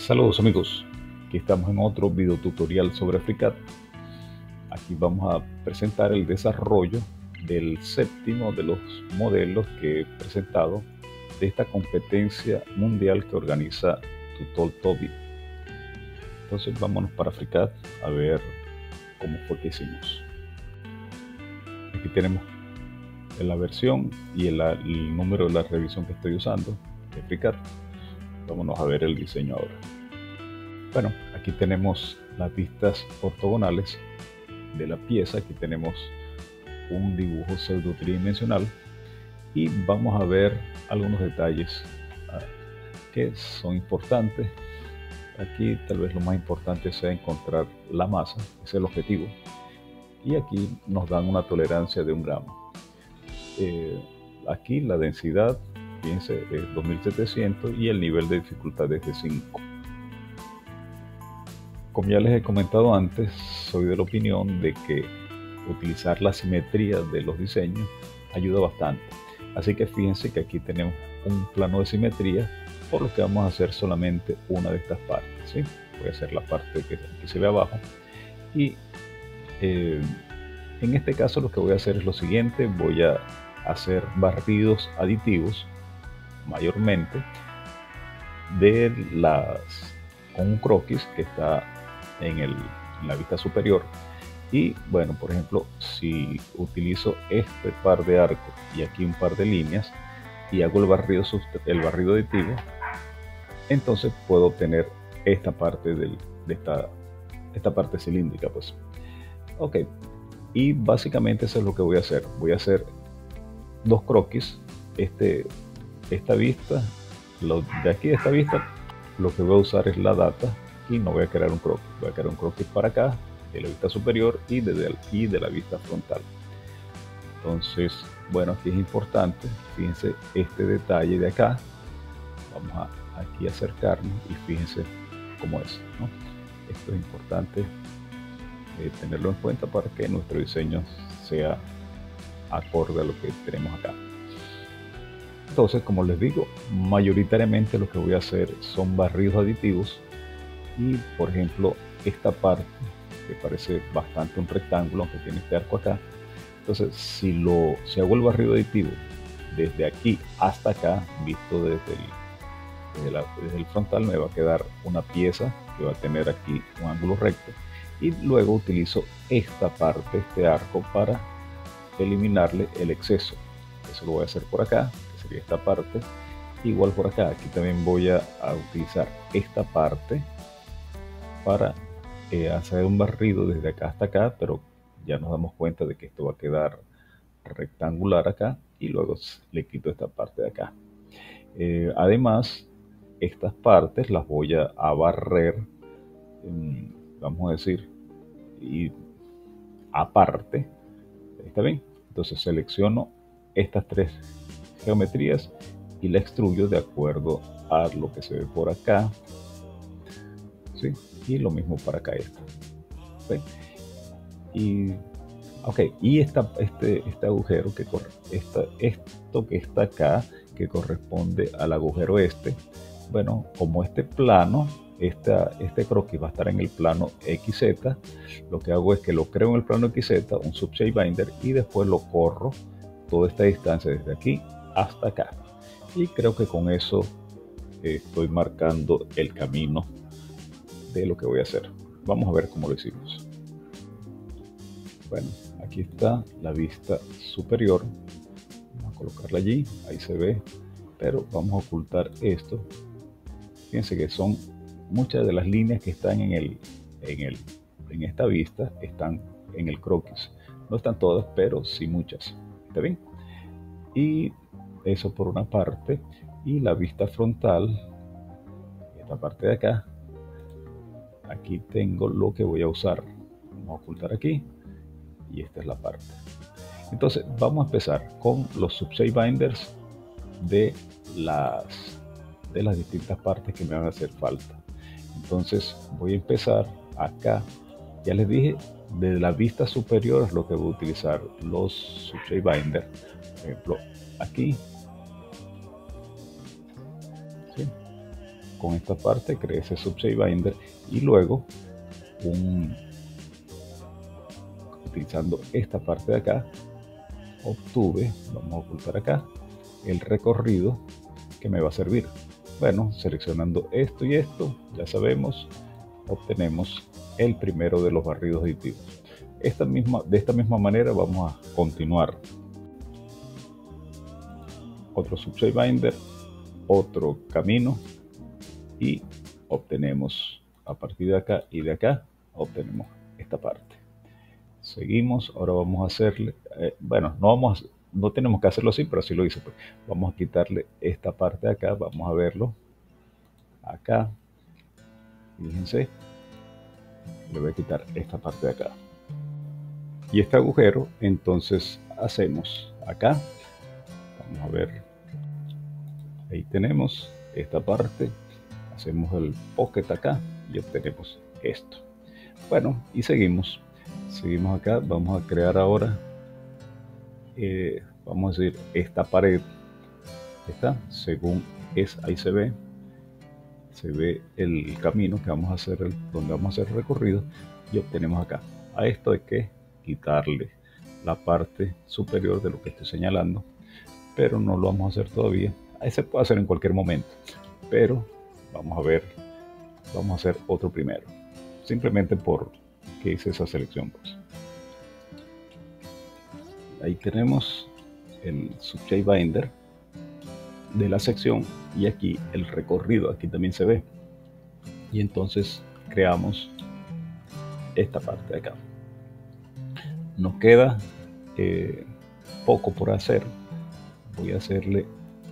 Saludos amigos, aquí estamos en otro video tutorial sobre FreeCAD. Aquí vamos a presentar el desarrollo del séptimo de los modelos que he presentado de esta competencia mundial que organiza Tutorial. Entonces vámonos para FreeCAD a ver cómo fue que hicimos. Aquí tenemos la versión y el número de la revisión que estoy usando de FreeCAD. Vámonos a ver el diseño ahora. Bueno, aquí tenemos las vistas ortogonales de la pieza. Aquí tenemos un dibujo pseudo tridimensional y vamos a ver algunos detalles que son importantes. Aquí tal vez lo más importante sea encontrar la masa, ese es el objetivo, y aquí nos dan una tolerancia de 1 gramo. Aquí la densidad, fíjense, es 2700 y el nivel de dificultad es de 5. Como ya les he comentado antes, soy de la opinión de que utilizar la simetría de los diseños ayuda bastante. Así que fíjense que aquí tenemos un plano de simetría, por lo que vamos a hacer solamente una de estas partes, ¿sí? Voy a hacer la parte que aquí se ve abajo y en este caso lo que voy a hacer es lo siguiente. Voy a hacer barridos aditivos mayormente con un croquis que está en la vista superior. Y bueno, por ejemplo, si utilizo este par de arcos y aquí un par de líneas y hago el barrido aditivo, entonces puedo obtener esta parte de esta parte cilíndrica, pues. Ok, y básicamente eso es lo que voy a hacer. Voy a hacer dos croquis. Esta vista, de aquí de esta vista, lo que voy a usar es la data y no voy a crear un croquis. Voy a crear un croquis para acá, de la vista superior y de la vista frontal. Entonces, bueno, aquí es importante, fíjense este detalle de acá. Vamos a aquí acercarnos y fíjense cómo es, ¿no? Esto es importante tenerlo en cuenta para que nuestro diseño sea acorde a lo que tenemos acá. Entonces, como les digo, mayoritariamente lo que voy a hacer son barridos aditivos. Y por ejemplo, esta parte que parece bastante un rectángulo, aunque tiene este arco acá, entonces si hago el barrido aditivo desde aquí hasta acá, visto desde el frontal, me va a quedar una pieza que va a tener aquí un ángulo recto, y luego utilizo esta parte, este arco, para eliminarle el exceso. Eso lo voy a hacer por acá, que sería esta parte. Igual por acá, aquí también voy a utilizar esta parte para hacer un barrido desde acá hasta acá, pero ya nos damos cuenta de que esto va a quedar rectangular acá, y luego le quito esta parte de acá. Además, estas partes las voy a barrer, vamos a decir, y aparte. ¿Está bien? Entonces selecciono estas tres geometrías y la extruyo de acuerdo a lo que se ve por acá, ¿sí? Y lo mismo para acá, ¿sí? Y este agujero que esto que está acá, que corresponde al agujero bueno, como este plano, este croquis va a estar en el plano XZ, lo que hago es que lo creo en el plano XZ, un Subshape Binder, y después lo corro toda esta distancia desde aquí hasta acá. Y creo que con eso estoy marcando el camino de lo que voy a hacer. Vamos a ver cómo lo hicimos. Bueno, aquí está la vista superior. Vamos a colocarla allí, ahí se ve, pero vamos a ocultar esto. Fíjense que son muchas de las líneas que están en esta vista, están en el croquis. No están todas, pero sí muchas. ¿Está bien? Y eso por una parte. Y la vista frontal, esta parte de acá, aquí tengo lo que voy a usar. Vamos a ocultar aquí, y esta es la parte. Entonces vamos a empezar con los Subshape Binders de las distintas partes que me van a hacer falta. Entonces voy a empezar acá. Ya les dije, de la vista superior es lo que voy a utilizar los Subshape Binder. Por ejemplo, aquí, ¿sí? con esta parte, creé ese subshape binder y luego utilizando esta parte de acá obtuve, vamos a ocultar acá, el recorrido que me va a servir. Bueno, seleccionando esto y esto, ya sabemos, obtenemos el primero de los barridos aditivos. De esta misma manera vamos a continuar. Otro subshape binder, otro camino y obtenemos a partir de acá y de acá, obtenemos esta parte. Seguimos, ahora vamos a hacerle, bueno, no tenemos que hacerlo así, pero así lo hice. Pues. Vamos a quitarle esta parte de acá, vamos a verlo acá. Fíjense, le voy a quitar esta parte de acá. Y este agujero, entonces hacemos acá, vamos a ver, ahí tenemos esta parte, hacemos el pocket acá y obtenemos esto. Bueno, y seguimos acá, vamos a crear ahora, vamos a decir, esta pared, está, según es, ahí se ve el camino que vamos a hacer, donde vamos a hacer el recorrido y obtenemos acá. A esto hay que quitarle la parte superior de lo que estoy señalando, pero no lo vamos a hacer todavía. Ahí se puede hacer en cualquier momento, pero vamos a ver, vamos a hacer otro primero, simplemente porque hice esa selección. Pues. Ahí tenemos el subshape binder de la sección y aquí el recorrido, aquí también se ve, y entonces creamos esta parte de acá. Nos queda poco por hacer. Voy a hacerle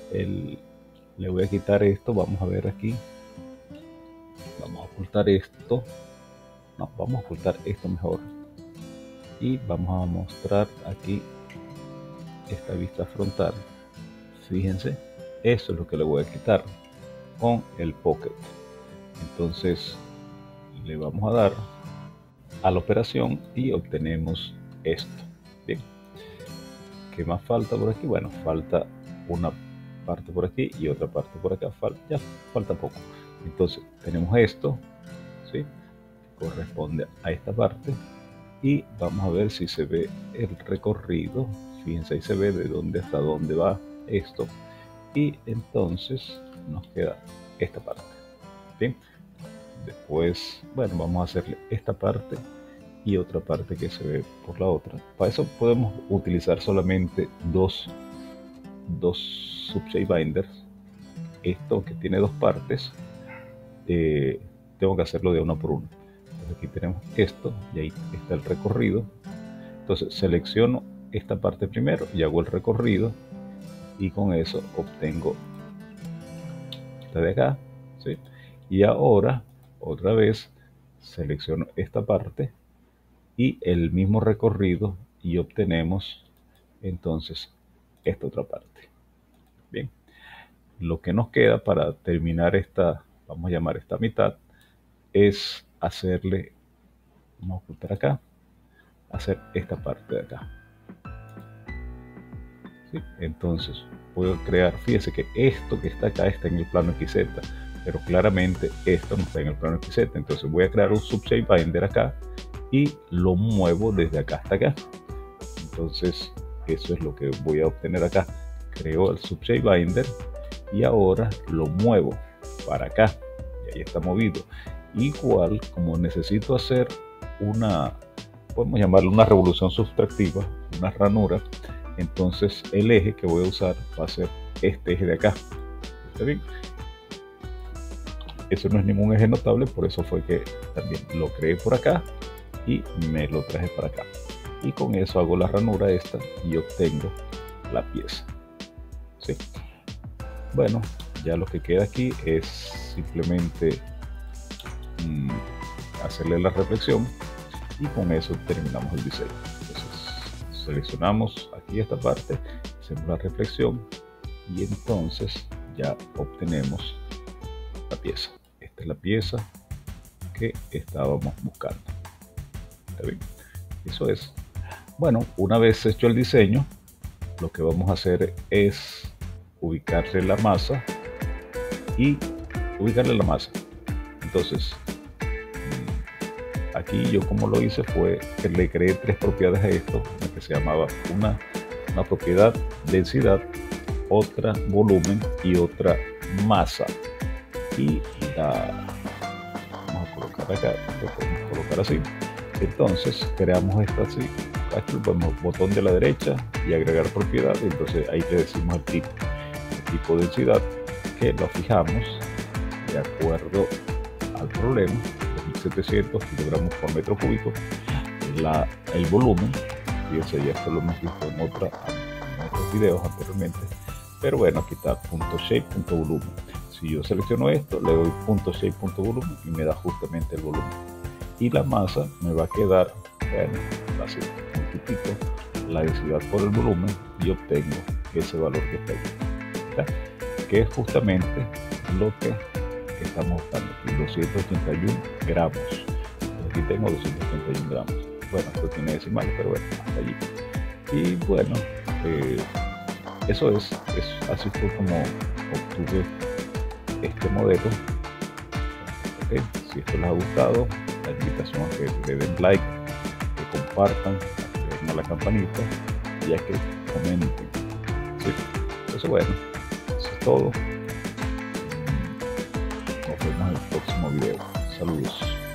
le voy a quitar esto, vamos a ver aquí, vamos a ocultar esto, no, vamos a ocultar esto mejor y vamos a mostrar aquí esta vista frontal. Fíjense, eso es lo que le voy a quitar con el pocket. Entonces le vamos a dar a la operación y obtenemos esto. Bien, ¿qué más falta por aquí? Bueno, falta una parte por aquí y otra parte por acá, ya falta poco. Entonces tenemos esto, ¿sí? Corresponde a esta parte y vamos a ver si se ve el recorrido. Fíjense, ahí se ve de dónde hasta dónde va esto y entonces nos queda esta parte. Bien, después, bueno, vamos a hacerle esta parte y otra parte que se ve por la otra. Para eso podemos utilizar solamente dos subshape binders. Esto que tiene dos partes, tengo que hacerlo de una por una. Entonces aquí tenemos esto y ahí está el recorrido. Entonces selecciono esta parte primero y hago el recorrido y con eso obtengo esta de acá, ¿sí? Y ahora otra vez selecciono esta parte y el mismo recorrido y obtenemos entonces esta otra parte. Bien, lo que nos queda para terminar esta, vamos a llamar esta mitad, es hacerle, vamos a ocultar acá, hacer esta parte de acá. ¿Sí? Entonces puedo crear, fíjese que esto que está acá está en el plano XZ, pero claramente esto no está en el plano XZ. Entonces voy a crear un subshape binder acá y lo muevo desde acá hasta acá. Entonces eso es lo que voy a obtener acá. Creo el subshape binder y ahora lo muevo para acá y ahí está movido. Igual, como necesito hacer una, podemos llamarlo una revolución subtractiva, una ranura, entonces el eje que voy a usar va a ser este eje de acá. ¿Está bien? Eso no es ningún eje notable, por eso fue que también lo creé por acá y me lo traje para acá. Y con eso hago la ranura esta y obtengo la pieza. ¿Sí? Bueno, ya lo que queda aquí es simplemente hacerle la reflexión y con eso terminamos el diseño. Entonces seleccionamos aquí esta parte, hacemos la reflexión y entonces ya obtenemos la pieza. Esta es la pieza que estábamos buscando. ¿Está bien? Eso es. Bueno, una vez hecho el diseño, lo que vamos a hacer es ubicarle la masa y ubicarle la masa. Entonces, aquí yo como lo hice fue que le creé tres propiedades a esto, una que se llamaba una propiedad densidad, otra volumen y otra masa. Y vamos a colocar acá, lo podemos colocar así. Entonces creamos esto así, aquí ponemos botón de la derecha y agregar propiedad, y entonces ahí le decimos el tipo de densidad, que lo fijamos de acuerdo al problema, 2700 kilogramos por metro cúbico. El volumen, fíjense, ya esto lo hemos visto en otros videos anteriormente, pero bueno, aquí está .shape.volumen. Si yo selecciono esto, le doy .shape.volumen y me da justamente el volumen. Y la masa me va a quedar, bueno, así, multiplico la densidad por el volumen y obtengo ese valor que está ahí, ¿verdad? Que es justamente lo que estamos buscando aquí, 281 gramos. Aquí tengo 281 gramos. Bueno, esto tiene decimales, pero bueno, hasta allí. Y bueno, eso es así fue como obtuve este modelo. Okay. Si esto les ha gustado, la invitación a que le den like, que compartan, que le den a la campanita y a que comenten. ¿Sí? Entonces bueno, eso es todo. Nos vemos en el próximo video. Saludos.